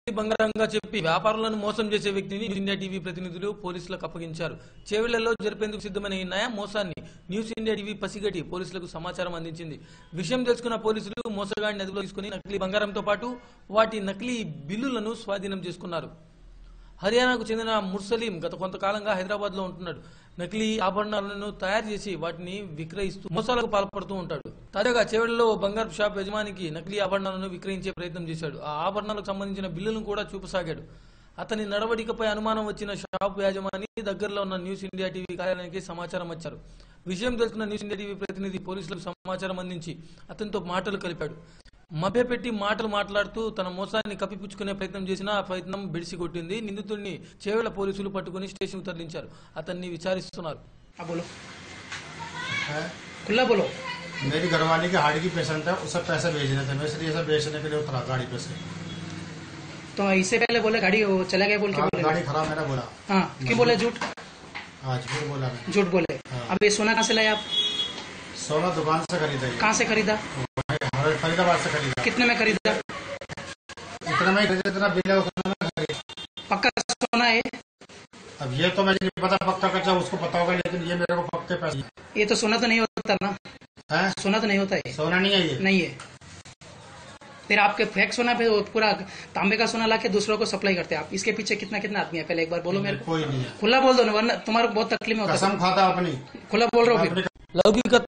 బంగారంగా చెప్పి వ్యాపారులను మోసం చేసే వ్యక్తిని న్యూస్ ఇండియా టీవీ ప్రతినిధులు పోలీసులకు అప్పగించారు. చేవెళ్లలో జరిపేందుకు సిద్ధమైన ఈ నయా మోసాన్ని న్యూస్ ఇండియా టీవీ పసిగట్టి పోలీసులకు సమాచారం అందించింది. విషయం తెలుసుకున్న పోలీసులు మోసగాడిని అదుపులో తీసుకుని నకిలీ బంగారంతో పాటు వాటి నకిలీ బిల్లులను స్వాధీనం చేసుకున్నారు. హర్యానాకు చెందిన ముర్సలీం గత కొంతకాలంగా హైదరాబాద్ లో ఉంటున్నాడు. నకిలీ ఆభరణాలను తయారు చేసి వాటిని విక్రయిస్తూ మోసాలకు పాల్పడుతూ ఉంటాడు. తాజాగా చేవెళ్లలో బంగారు షాప్ యజమానికి నకిలీ ఆభరణాలను విక్రయించే ప్రయత్నం చేశాడు. ఆ ఆభరణాలకు సంబంధించిన బిల్లులను కూడా చూపసాగాడు. అతని నడవడికపై అనుమానం వచ్చిన షాప్ యాజమాని దగ్గరలో ఉన్న న్యూస్ ఇండియా టీవీ కార్యాలయానికి సమాచారం వచ్చారు. విషయం తెలుసుకున్న న్యూస్ ఇండియా టీవీ ప్రతినిధి పోలీసులకు సమాచారం అందించి అతనితో మాటలు కలిపాడు. మభ్యపెట్టి మాటలు మాట్లాడుతూ తన మోసాన్ని కప్పిపుచ్చుకునే ప్రయత్నం చేసినా ఆ ప్రయత్నం బెడిసి కొట్టింది. నిందితుడిని చేవెళ్ల పోలీసులు పట్టుకుని స్టేషన్ తరలించారు. అతన్ని విచారిస్తున్నారు. मेरी घरवाली की हार्ट की पेशेंट है, उसे पैसे भेजने थे, मैं इसलिए बेचने के लिए उतरा गाड़ी पे से। तो इससे पहले बोले गाड़ी चला गया बोल के बोले गाड़ी खराब मेरा बोला। हाँ क्यों बोले झूठ? हाँ झूठ बोला। झूठ बोले। अब ये सोना कहाँ से लाया आप? सोना दुकान से खरीदा। कहाँ से खरीदा? फरीदाबाद से खरीदा। कितने में खरीदा? इतना में जितना बिल है उतना में खरीदा। पक्का सोना है? अब ये तो मुझे नहीं पता पक्का कच्चा, उसको पता होगा, लेकिन ये मेरे को पक्के पैसे। ये तो सोना तो नहीं होता ना? है? सोना तो नहीं होता है। सोना नहीं है ये। नहीं है। फिर आपके फेक सोना पे पूरा तांबे का सोना लाके दूसरों को सप्लाई करते हैं आप। इसके पीछे कितना कितना आदमी है पहले एक बार बोलो मेरे को। कोई नहीं है। खुला बोल दो ना, वरना तुम्हारा बहुत तकलीफ में होता है। कसम खाता अपनी। खुला बोल रहा हूँ। लौकिक